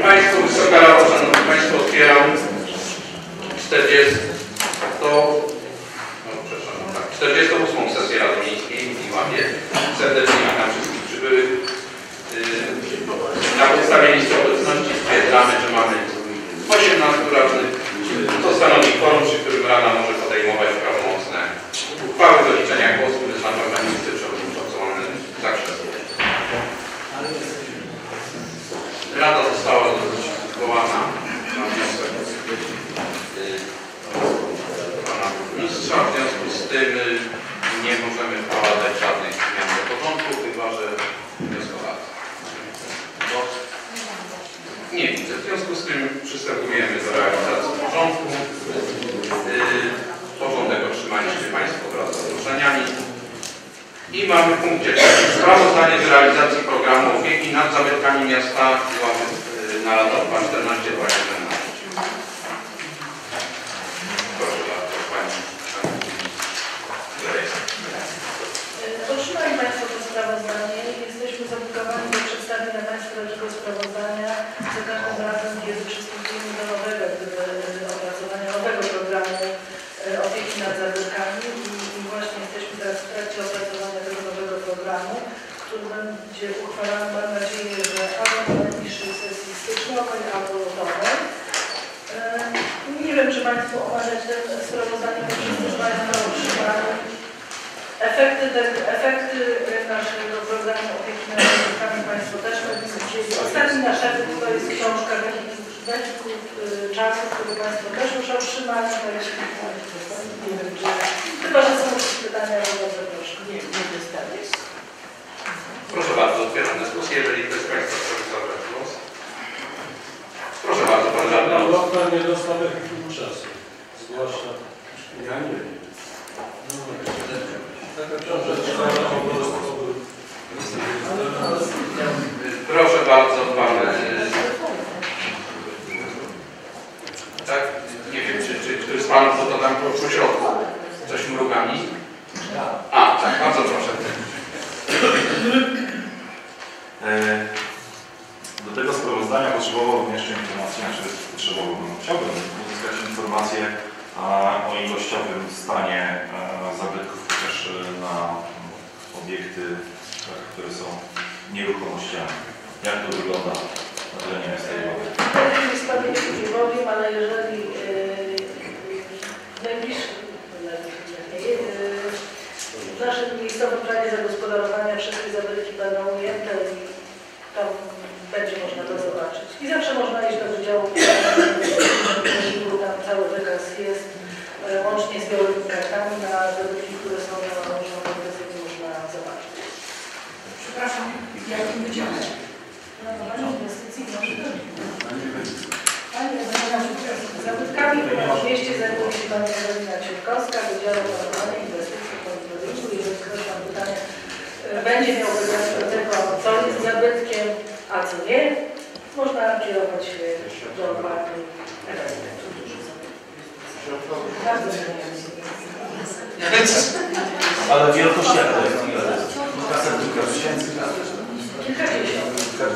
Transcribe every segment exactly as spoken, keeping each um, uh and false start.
Państwa, Wysoka Rado, Szanowni Państwo, otwieram czterdziestą, no, przepraszam, tak, czterdziestą ósmą sesję Rady Miejskiej w Iławie. Serdecznie witam wszystkich przybyłych. Na podstawie listy obecności stwierdzamy, że mamy osiemnastu radnych. To stanowi kworum, przy którym Rada może podejmować prawomocne uchwały do liczenia głosów, wyznacza Pani Minister Przewodniczący zakrzesł. Rada została zwołana na wniosek Pana Burmistrza. W związku z tym nie możemy wprowadzać żadnych zmian do porządku, chyba że wnioskodawca. Nie widzę. W związku z tym przystępujemy do realizacji porządku. Porządek otrzymaliście Państwo wraz z zaproszeniami. I mamy w punkcie sprawozdanie z realizacji programu opieki nad zabytkami miasta Iławy na lata dwa tysiące czternaście do dwa tysiące siedemnaście. Proszę bardzo, Pani. Otrzymali Państwo to sprawozdanie. Jesteśmy zobligowani do przedstawienia Państwu takiego sprawozdania. Za każdym razem, kiedy przystępujemy do nowego opracowania nowego programu opieki nad zabytkami i właśnie jesteśmy teraz w trakcie opracowania tego nowego programu, który będzie uchwalany, mam nadzieję, że albo na najbliższej sesji styczniowej, albo lutowej. Nie wiem, czy Państwu omawiać te sprawozdanie, bo wszyscy mają to otrzymane. Efekty, te, efekty naszego programu opieki nad zabytkami Państwo też powinni widzieli. Ostatni nasz efekt to jest książka Wehikuł czasu, który Państwo też już otrzymali. Nie wiem, czy... Chyba, że są jakieś pytania, to bardzo proszę. Nie, nie dostaniesz. Proszę bardzo, otwieram dyskusję. Jeżeli ktoś z Państwa chce zabrać głos. Proszę bardzo, Pan Radny. Pan nie dostał Wehikuł czasu. Zgłaszam. Ja nie wiem. Proszę bardzo, Pan. Tak? Nie wiem, czy, czy któryś z Panów to tam po środku. Coś mruga mi? A, tak, bardzo proszę. Do tego sprawozdania potrzebowałbym jeszcze informacji, znaczy potrzebowałbym, chciałbym uzyskać informację o ilościowym stanie zabytków, chociaż na obiekty, które są nieruchomościami. Jak to wygląda na terenie miasta Iławy? Nie pamięci nie powiem, ale jeżeli najbliższy w naszym miejscowym planie zagospodarowania wszystkie zabytki będą ujęte i tam będzie można to zobaczyć. I zawsze można iść do wydziału, tam cały wykaz jest, łącznie z białymi kartami na zabytki, które są na różną okresy, można zobaczyć. Przepraszam, w jakim wydziale? Planowanie inwestycji może być. Zabytkami w mieście zajmuje się Pani Ewelina Cierkowska, Wydziału Planowania Inwestycji w Powiatowiku. Jeżeli ktoś ma pytanie, będzie miał pytanie do tego, co jest zabytkiem, a co nie, można kierować się do Pani Eweliny. Bardzo dziękuję. Ale wielkość jak to jest? Kilka set, kilka tysięcy? Kilkadziesiąt.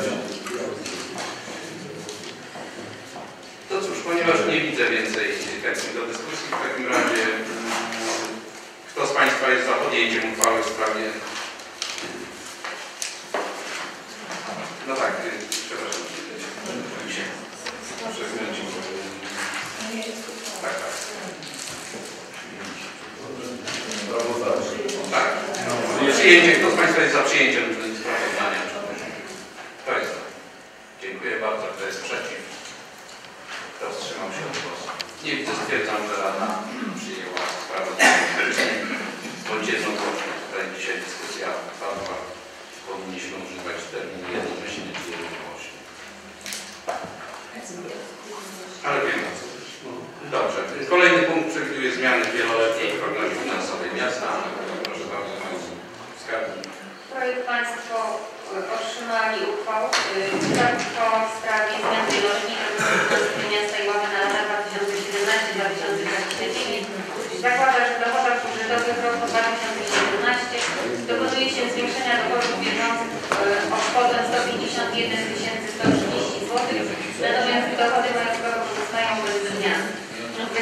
To cóż, ponieważ nie widzę więcej chętnych do dyskusji, w takim razie kto z Państwa jest za podjęciem uchwały w sprawie... No tak, przepraszam. Tak, tak. Tak. Przyjęcie, kto z Państwa jest za przyjęciem sprawozdania? Kto jest za? Dziękuję bardzo. Kto jest przeciw? Kto wstrzymał się od głosu? Nie widzę, stwierdzam, że Rada przyjęła sprawozdanie. Bądź jednogłośnie. Tutaj dzisiaj dyskusja padła. Powinniśmy używać terminu jednomyślnie czy jednogłośnie. Ale wiem o co. Dobrze. Kolejny punkt przewiduje zmiany w wieloletniej prognozie finansowej miasta. Proszę bardzo, Pani Skarbnik. Projekt Państwo otrzymali uchwałę w sprawie zmian wieloletniej prognozy miasta Iławy na lata dwa tysiące siedemnasty do dwa tysiące dwudziestego dziewiątego. Zakłada, że w dochodach budżetowych w roku dwa tysiące siedemnastym dokonuje się zwiększenia dochodów bieżących o kwotę sto pięćdziesiąt jeden tysięcy sto trzydzieści złotych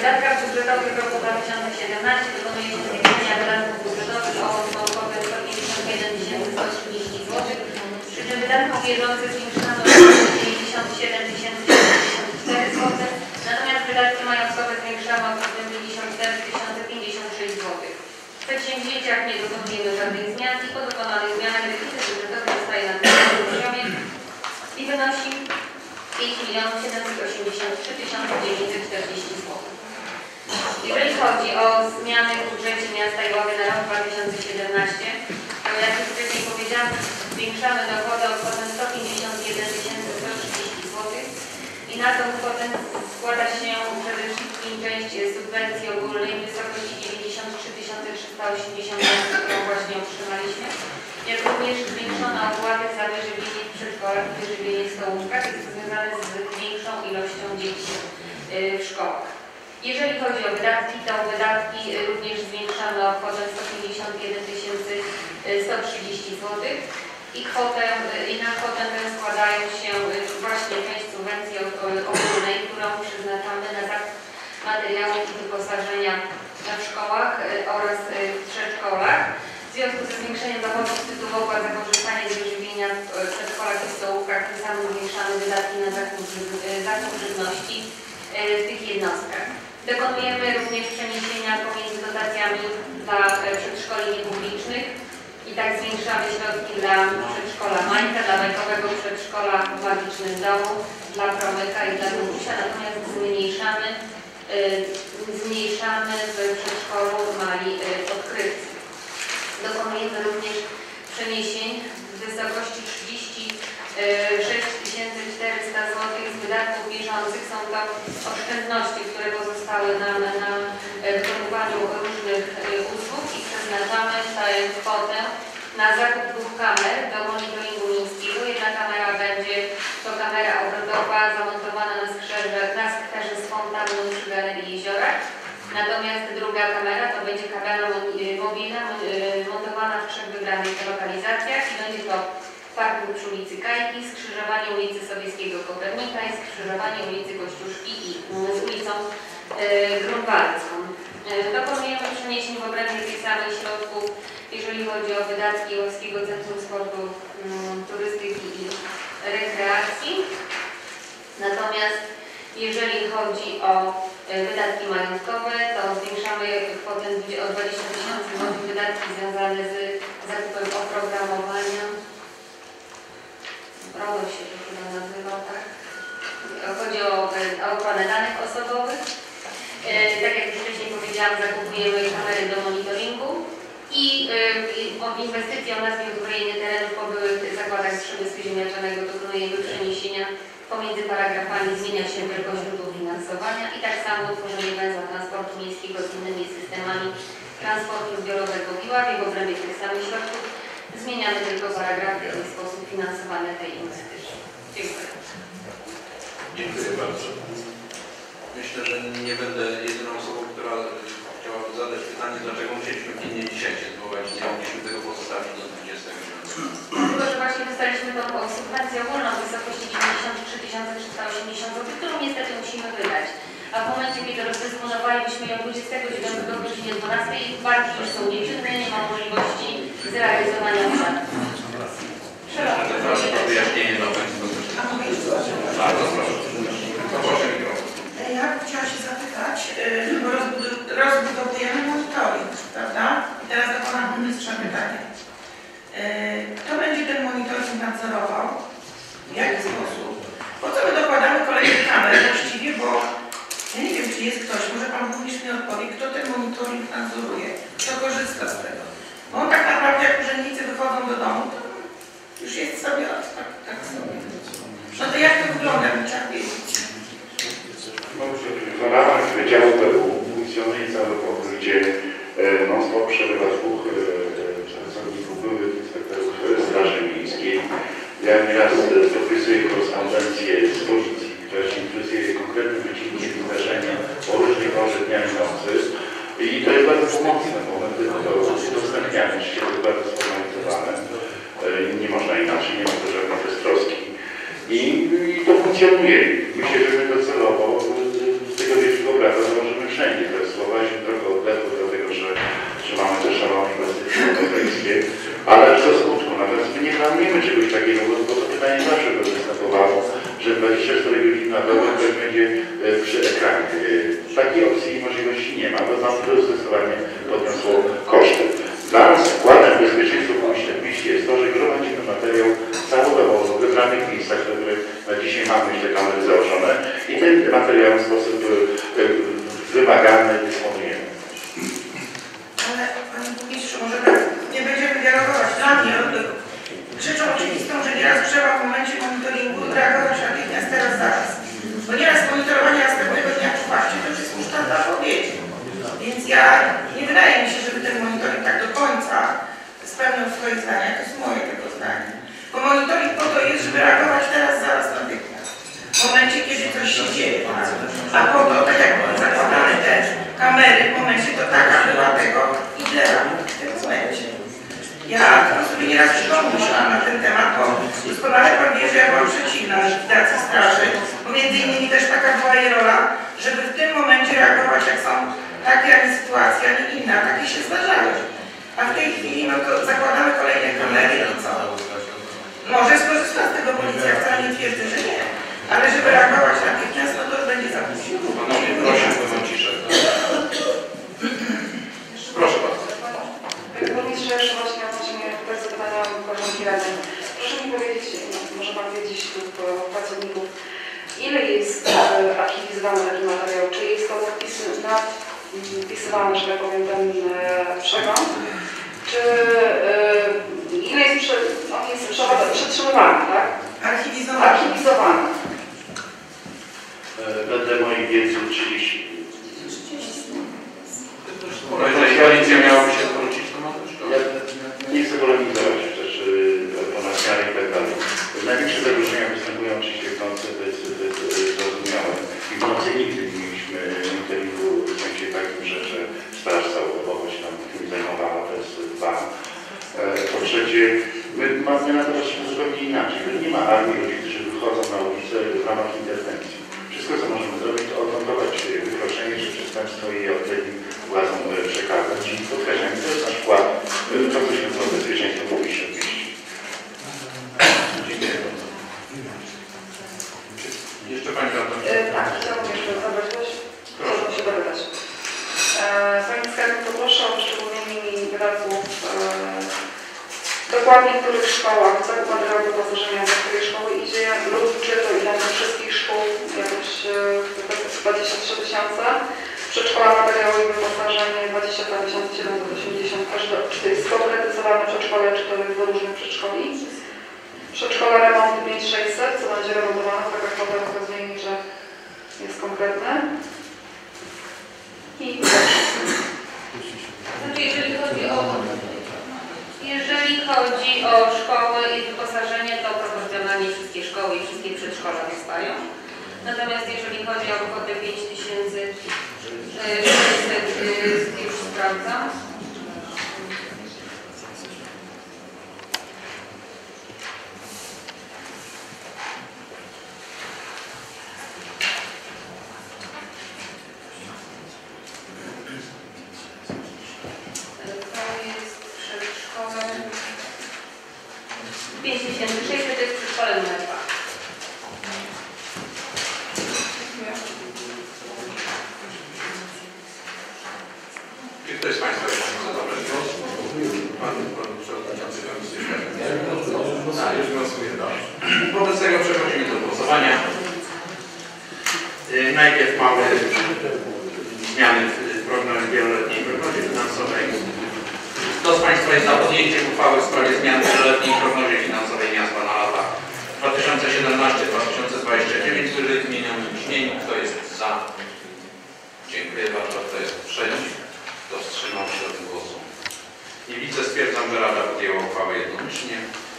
wydatkach budżetowych w roku dwa tysiące siedemnastym dokonuje się zwiększenia wydatków budżetowych o kwotę sto pięćdziesiąt jeden tysięcy sto trzydzieści złotych, przy czym wydatków bieżących zwiększono do dziewięćdziesiąt siedem tysięcy dziewięćdziesiąt cztery złote, natomiast wydatki majątkowe zwiększamy o kwotę pięćdziesiąt cztery tysiące pięćdziesiąt sześć złotych. W przedsięwzięciach nie dokonujemy żadnych zmian i po dokonanych zmianach deficyt budżetowy zostaje na tym samym poziomie i wynosi pięć milionów siedemset osiemdziesiąt trzy tysiące dziewięćset czterdzieści złotych. Jeżeli chodzi o zmiany w budżecie miasta Iławy na rok dwa tysiące siedemnasty, to jak już wcześniej powiedziałam, zwiększamy dochody o kwotę sto pięćdziesiąt jeden tysięcy sto trzydzieści złotych i na tą kwotę składa się przede wszystkim część subwencji ogólnej w wysokości dziewięćdziesiąt trzy tysiące trzysta osiemdziesiąt złotych, którą właśnie otrzymaliśmy, jak również zwiększone opłaty za wyżywienie w przedszkolach i wyżywienie w stołówkach jest związane z większą ilością dzieci w szkołach. Jeżeli chodzi o wydatki, to wydatki również zwiększamy o kwotę sto pięćdziesiąt jeden tysięcy sto trzydzieści złotych i kwotę, i na kwotę tę składają się właśnie część subwencji ogólnej, którą przeznaczamy na zakup materiałów i wyposażenia w szkołach oraz w przedszkolach. W związku ze zwiększeniem dochodów z tytułu opłat za korzystanie z wyżywienia w przedszkolach i stołówkach, tym samym zwiększamy wydatki na zakup, zakup żywności w tych jednostkach. Dokonujemy również przeniesienia pomiędzy dotacjami dla przedszkoli niepublicznych i tak zwiększamy środki dla przedszkola Mańka, dla bajkowego przedszkola w Magicznym Domu, dla Promyka i dla Dusia, natomiast zmniejszamy, yy, zmniejszamy w przedszkolu Mali yy, Odkrywcy. Dokonujemy również przeniesień w wysokości trzydzieści sześć tysięcy czterysta złotych z wydatków bieżących. Są to oszczędności, które pozostały nam na wykonywaniu różnych usług i przeznaczamy tę kwotę na zakup dwóch kamer do monitoringu miejskiego. Jedna kamera będzie to kamera obrotowa zamontowana na skrzerze, na skwerze z fontanną przy Galerii Jeziora. Natomiast druga kamera to będzie kamera mobilna montowana w trzech wybranych lokalizacjach i będzie to parking przy ulicy Kajki, skrzyżowanie ulicy Sobieskiego Kopernika i skrzyżowanie ulicy Kościuszki i z ulicą e, Grunwaldzką. E, dokonujemy przeniesień w obrębie tych samych środków, jeżeli chodzi o wydatki Łowskiego Centrum Sportu, m, Turystyki i Rekreacji. Natomiast jeżeli chodzi o e, wydatki majątkowe, to zwiększamy kwotę o dwadzieścia tysięcy złotych wydatki związane z zakupem oprogramowania. RODO się to chyba nazywa, tak? Chodzi o, o ochronę danych osobowych. E, tak jak już wcześniej powiedziałam, zakupujemy kamery do monitoringu i e, od inwestycji o nazwie uzbrojenie terenów po byłych zakładach przemysłu ziemniaczanego dokonujemy przeniesienia pomiędzy paragrafami, zmienia się wielkość źródła finansowania i tak samo tworzenie węzła transportu miejskiego z innymi systemami transportu zbiorowego w Iławie w obrębie tych samych środków. Zmieniamy tylko paragrafy i sposób finansowania tej inwestycji. Dziękuję. Dziękuję bardzo. Myślę, że nie będę jedyną osobą, która chciałaby zadać pytanie, dlaczego musieliśmy pilnie dzisiaj się zwołać, nie mogliśmy tego pozostawić do dwudziestego dziewiątego. Dlatego, że właśnie dostaliśmy tą subwencję ogólną w wysokości dziewięćdziesiąt trzy tysiące trzysta osiemdziesiąt złotych, którą niestety musimy wydać. A w momencie, kiedy rozdysponowalibyśmy ją dwudziestego dziewiątego o godzinie dwunastej, barki już są nieczynne, nie ma możliwości zrealizowania wydatków. Przepraszam, proszę o wyjaśnienie dla Państwa. Bardzo proszę. Proszę mikrofon. Ja bym chciała się zapytać, bo rozbudowujemy monitoring, prawda? I teraz do Pana Burmistrza pytanie. Kto będzie ten monitoring nadzorował? W jaki sposób? Po co my dokładamy kolejne kamery właściwie, bo ja nie wiem, czy jest ktoś, może Pan Burmistrz mi odpowie, kto ten monitoring nadzoruje, kto korzysta z tego. Bo on tak naprawdę, jak urzędnicy wychodzą do domu, to już jest sobie tak, tak sobie. No to jak to wygląda, bym chciała wiedzieć. W ramach Wydziału P W funkcjonuje cały pokój, gdzie non-stop przebywa dwóch pracowników, byłych inspektorów Straży Miejskiej. Ja nieraz podpisuję korespondencję z policji, która się interesuje konkretnym wycinkiem zdarzenia o różnej porze dnia i nocy. I to jest bardzo pomocne, bo my tylko to udostępniamy, oczywiście to jest bardzo sformalizowane. Nie można inaczej, nie ma to żadnej beztroski. I, I to funkcjonuje. Myślę, że my docelowo z tego wielkiego brata założymy wszędzie. ale co skutku. Natomiast my nie planujemy czegoś takiego, bo, bo to pytanie zawsze by występowało, że dwadzieścia cztery godziny na dobę ktoś będzie przy ekranie. Takiej opcji i możliwości nie ma, bo nam to zdecydowanie podniosło koszty. Dla nas wkładem bezpieczeństwa publiczności jest to, że gromadzimy materiał całodobowo w wybranych miejscach, w których na dzisiaj mamy te kamery założone i ten materiał w sposób wymagany dysponujemy. Ale Panie Burmistrzu, może tak nie będziemy dialogować. Dla mnie rzeczą oczywistą, że nieraz trzeba w momencie monitoringu reagować natychmiast, teraz, zaraz. Bo nieraz monitorowanie następnego dnia w czwarcie to jest już tam zapowiedzi. Więc ja, nie wydaje mi się, żeby ten monitoring tak do końca spełniał swoje zdania. To jest moje tylko zdanie. Bo monitoring po to jest, żeby reagować teraz, zaraz, natychmiast. W momencie, kiedy coś się dzieje. Tak? A po to, tak jak były zakładane te kamery, w momencie to taka była tego Hitlera w tym momencie. Ja po sobie nieraz przypomniałam na ten temat, bo doskonale Pan wie, że ja byłam przeciwna likwidacji straży, bo między innymi też taka była jej rola, żeby w tym momencie reagować, jak są takie, a nie sytuacje, a nie inne, a takie się zdarzały. A w tej chwili no to zakładamy kolejne kamery i co? Może skorzysta z tego policja, wcale nie twierdzę, że nie, ale żeby reagować natychmiast, no to już będzie za późno. Panowie, proszę o ciszę. Proszę bardzo. Panie Burmistrzu, jeszcze właśnie odnośnie tutaj zapytania koleżanki Rady. Proszę mi powiedzieć, może Pan wiedzieć lub pracowników, ile jest archiwizowany taki materiał? Czy jest to wpisywany, że tak powiem, ten przegląd? Czy ile jest, przy, on jest przetrzymywany, tak? Archiwizowany. Archiwizowany. Wedle mojej wiedzy trzydzieści. No, jeżeli koalicja miałaby się zwrócić, to może Ja nie chcę polemizować też o namiary i tak dalej. Największe zagrożenia występują oczywiście w nocy, to jest, to jest zrozumiałe. I w nocy nigdy nie mieliśmy monitoringu w sensie takim, że, że straż całodobowo się nam tym zajmowała, to jest dwa. Po trzecie, my mamy na to patrzymy zupełnie inaczej. Nie ma armii ludzi, którzy wychodzą na ulicę w ramach interwencji. Wszystko, co możemy zrobić, to odnotować wykroczenie czy przestępstwo i odpowiednim władzom przekazać. Czyli podkreślam, to jest nasz wkład w to, co się nazywa bezpieczeństwo publiczności. Dziękuję bardzo. Jeszcze Pani Radna. E, tak, chciałabym jeszcze zabrać głos. Proszę się dopytać. E, Pani Skarbnik, poproszę o wyszczególnienie mi wydatków e, dokładnie w których szkołach zakup materiału wyposażenia, do której szkoły idzie lub czy to ile do wszystkich szkół, jakoś e, dwadzieścia trzy tysiące. Przedszkola materiały i wyposażenie dwadzieścia dwa tysiące siedemset osiemdziesiąt. Każde, czy to jest skonkretyzowane przedszkole, czy to jest do różnych przedszkoli. Przedszkola remont pięć tysięcy sześćset, co będzie remontowane, taka kwota okazuje mi, że jest konkretne. I znaczy, jeżeli chodzi o jeżeli chodzi o szkoły i wyposażenie, to proporcjonalnie wszystkie szkoły i wszystkie przedszkola dostają. Natomiast jeżeli chodzi o kwotę pięć tysięcy sześćset, już sprawdzam. pięć tysięcy sześćset to jest przedszkole numer dwa. Czy ktoś z Państwa jeszcze chce zabrać głos? Pan Przewodniczący Komisji Światła. A, już głosuje, dobrze. Wobec tego przechodzimy do głosowania. Yy, najpierw mamy zmiany w programie wieloletniej prognozie finansowej. Kto z Państwa jest za podjęciem uchwały w sprawie zmian w wieloletniej prognozie finansowej miasta na lata dwa tysiące siedemnaście do dwa tysiące dwudziestego dziewiątego w wyżej wymienionym brzmieniu? Kto jest za? Dziękuję bardzo. Kto jest przeciw? Kto wstrzymał się od głosu? Nie widzę. Stwierdzam, że Rada podjęła uchwałę jednomyślnie.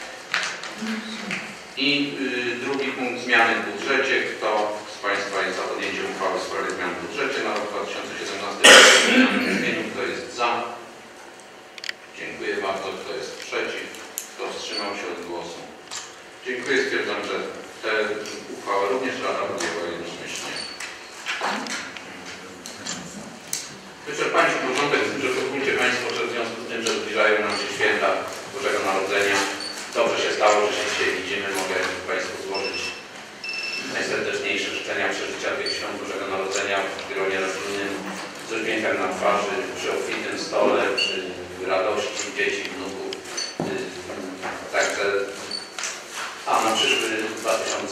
I y, drugi punkt, zmiany w budżecie. Kto z Państwa jest za podjęciem uchwały w sprawie zmian w budżecie na rok dwa tysiące siedemnasty w wymienionym brzmieniu? Kto jest za? Dziękuję bardzo. Kto jest przeciw? Kto wstrzymał się od głosu? Dziękuję. Stwierdzam, że tę uchwałę również Rada podjęła jednomyślnie. Wyczerpaliśmy porządek, że pozwólcie Państwo, że w związku z tym, że zbliżają nam się święta Bożego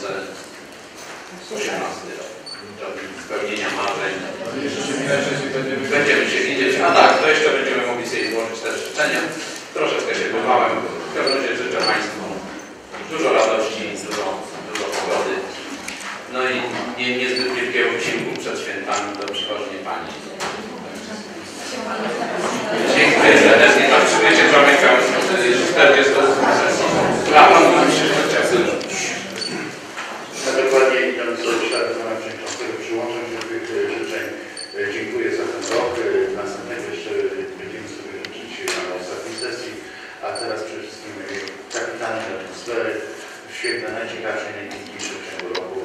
tysiące osiemnasty rok. Robi spełnienia marzeń. Będziemy się widzieć. A tak, to jeszcze będziemy mogli sobie złożyć też życzenia. Troszeczkę się bywałem. W każdym razie życzę Państwu dużo radości, dużo, dużo pogody. No i nie, niezbyt wielkiego wysiłku przed świętami, to przychodnie Pani. Dziękuję serdecznie. Tam przybycie zamykam czterdziestą sesję. A Pan myśli, że chciał zrobić. Ja dokładnie idąc do śladu Pana Przewodniczącego, przyłączam się do tych życzeń. Dziękuję za ten rok. Następnego jeszcze będziemy sobie życzyć na ostatniej sesji, a teraz przede wszystkim kapitalnej atmosfery, świetne, najciekawsze, najpiękniejsze w ciągu roku.